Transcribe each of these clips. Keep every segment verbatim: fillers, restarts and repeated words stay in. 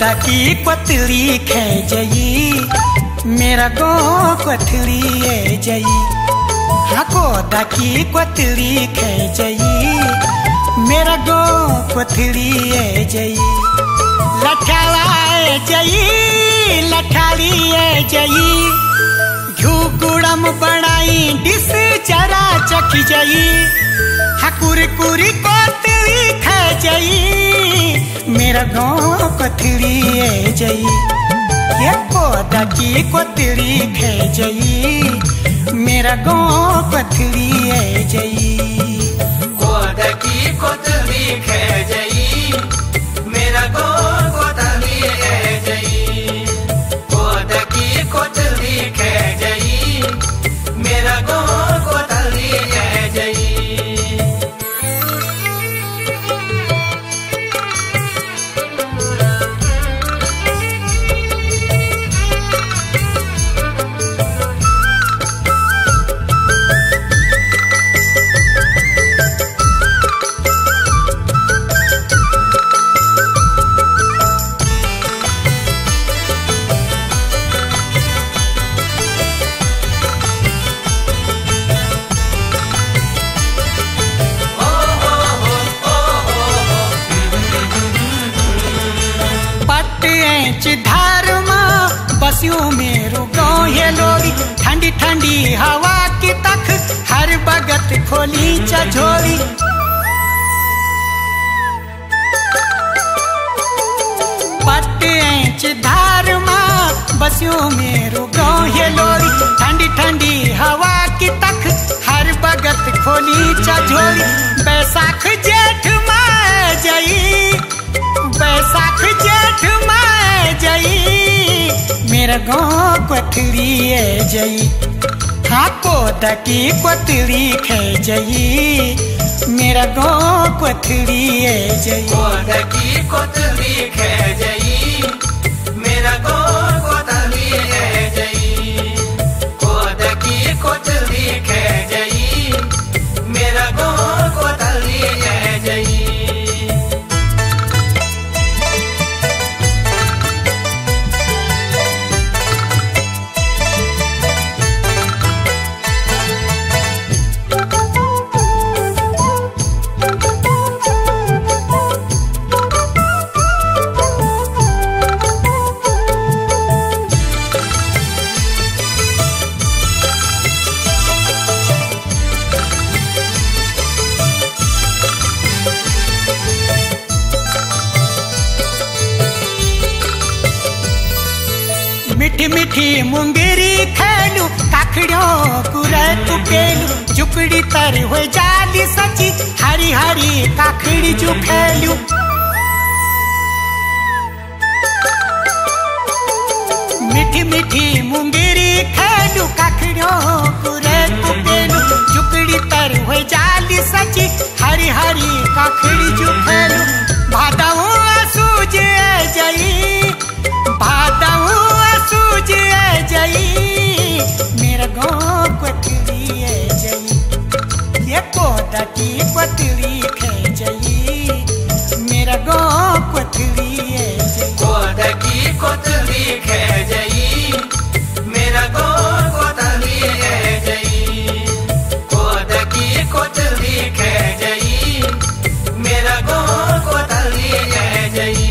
कोदा की कोतली खे जई मेरा गाँव कोथली है जई। हाँ कोदा की कोतली खे जई मेरा गाँव कोथली है जई। लठाला है जई लठाली है जई घू गुड़म बनाई डिस जरा चखी जई। हाँ कुरी कुरी कोतली खे जई मेरा गाँव कोथली है जई। ये कोदा की कोतली खे जई मेरा गाँव कोथली है जई। कोदा की कोतली खे जई मेरा गाँव कोथली है जई। कोदा की कोतली खे जई मेरा गाँव कोथली है जई। बसियों मेरो गाँव ये लोरी ठंडी ठंडी हवा की तक हर बगत खोली चझोरी। पट्टेंच धार माँ बसियों मेरो गाँव ये लोरी ठंडी ठंडी हवा की तक हर बगत खोली चझोरी। बैसाख जेठ माँ जई बैसाख जेठ माँ जई मेरा गाँव कोथली है जई। हाँ कोदा की कोतली खे जई मेरा गाँव कोथली है जई। कोदा की कोतली खे जई मेरा गाँव कोथली है जई। कोदा की कोतली खे जई मेरा गाँव कोथली है जई। मिठी मिठी मुंगेरी खेलू काखड़ियों कुरे कुकेलू झुकड़ी तर हो जाली सची हरी हरी काखड़ी जो खेलू। मिठी मिठी मुंगेरी खेलू काखड़ियों कुरे कुकेलू झुकड़ी तर हो जाली सची हरी हरी काखड़ी जो खेलू। भादाऊ सूझ जई भादाऊ सूझ जई मेरा गाँव कोथली है जई। ये कोदा की कोतली खे जई मेरा गाँव कोथली है जई। कोदा की कोतली खे जई मेरा गाँव कोथली है जई। कोदा की कोतली खे जई मेरा गाँव कोथली है जई।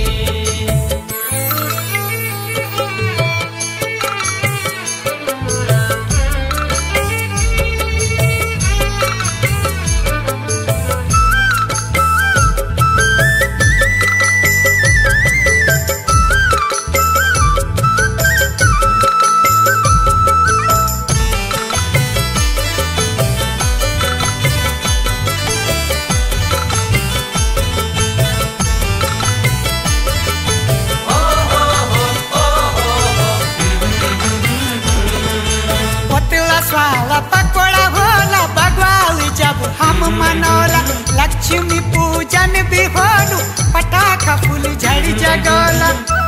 मनोला लक्ष्मी पूजन भी होलू पटाखा फूल झड़ जगोला।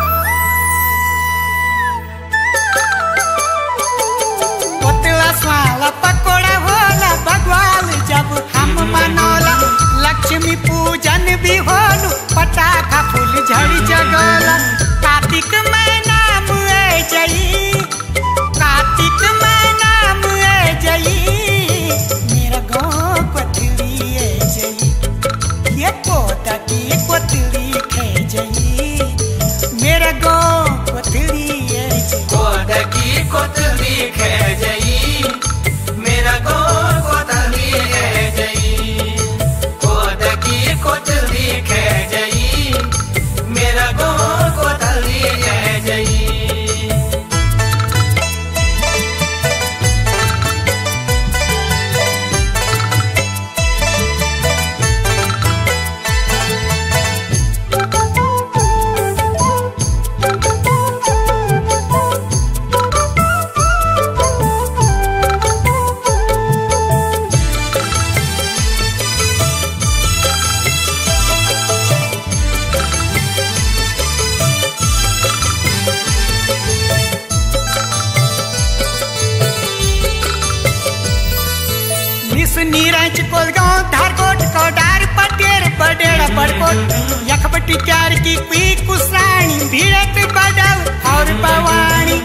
पोतला स्वाला पकोड़ा होला भगवान जब हम मनोला लक्ष्मी पूजन भी होलू पटाखा फूल झड़ जगोला। कोलगांव धारकोट कोडार पटेर बडेड़ा बड़कोट यखबटी क्यार की कुई कुसरानी भीड़त बडव और बवानी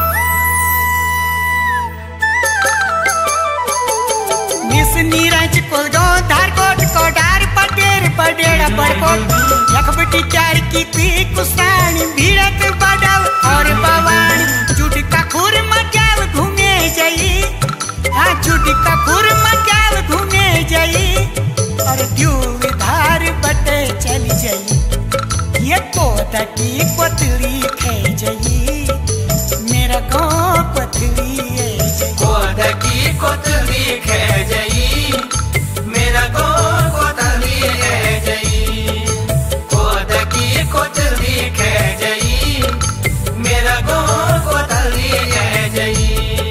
निस नीरज कोलगांव धारकोट कोडार पटेर बडेड़ा बड़कोट यखबटी क्यार की कुई कुसरानी भीड़त बडव और बवानी जुड़का खुर मजाव घूमे जाई हाँ जुड़का खुर मजाव घूमे जाई और द्यूर धार बटे चली जाई ये कोदा की कोतली खे जाई मेरा गाँव कोतली कोदा की कोतली खे जाई मेरा गाँव कोतली है जाई कोदा की कोतली खे जाई मेरा गाँव कोतली है जाई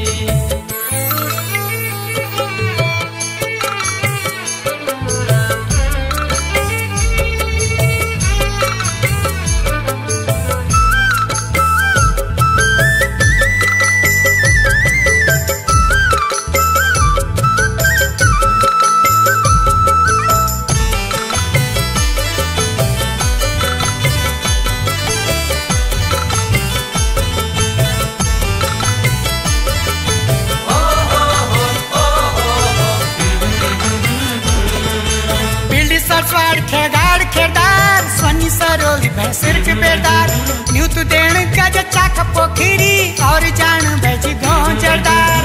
खेगाड़ खेदार स्वनी सरोली भैंसर के बेदार न्यू तू देण गज चाख पोखरी और जान भज गाँव जरदार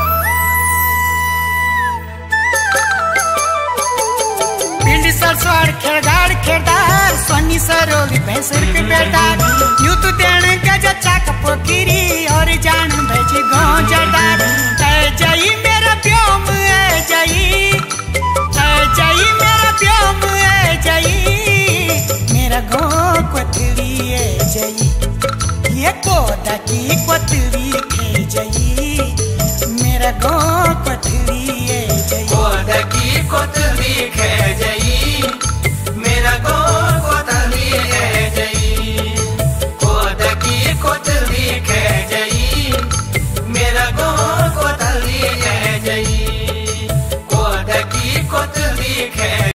पिंडी सरसवाड़ खेगाड़ खेदार स्वनी सरोली भैंसर के बेदार न्यू तू देण गज चाख पोखरी और जान भज गाँव जरदार ऐ जाई मेरा प्योम ऐ जाई ऐ जाई मेरा प्योम ऐ जाई मेरा गाँव कोतली ऐ जाई ये कोदा की कोतली